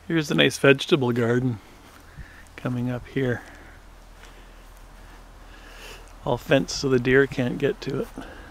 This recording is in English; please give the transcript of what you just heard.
Here's a nice vegetable garden coming up here. All fenced so the deer can't get to it.